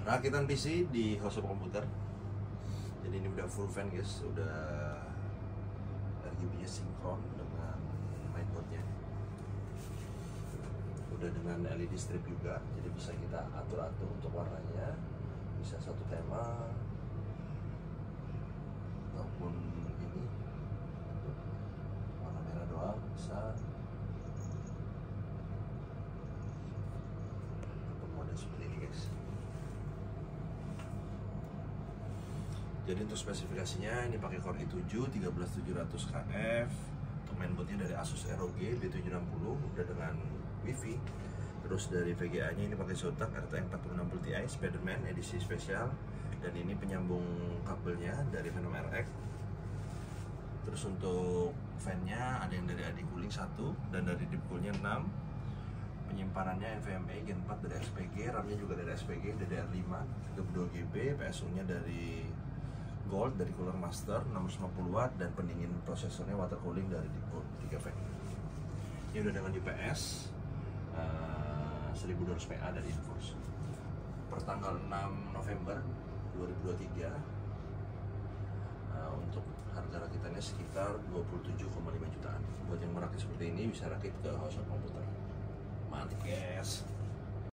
Rakitan PC di House of Computer. Jadi ini udah full fan guys, udah RGB-nya sinkron dengan mainboardnya. Udah dengan LED strip juga, jadi bisa kita atur-atur untuk warnanya. Bisa satu tema ataupun ini warna merah doang bisa. Mode seperti ini guys. Jadi untuk spesifikasinya ini pakai Core i7 13700KF. Untuk mainboardnya dari Asus ROG B760 udah dengan WiFi. Terus dari VGA-nya ini pakai Zotac RTX 4060 Ti Spiderman edisi spesial. Dan ini penyambung kabelnya dari Venom RX. Terus untuk fan-nya ada yang dari AD Cooling 1 dan dari Deep Cool-nya 6. Penyimpanannya NVMe Gen 4 dari SPG, RAM-nya juga dari SPG DDR5 32GB, PSU-nya dari Gold dari Cooler Master 650 watt dan pendingin prosesornya water cooling dari Deepcool 3V. Ini udah dengan UPS 1200 PA dari Inforce. Per tanggal 6 November 2023 untuk harga rakitannya sekitar 27,5 jutaan. Buat yang merakit seperti ini bisa rakit ke House of Computer. Mantap guys.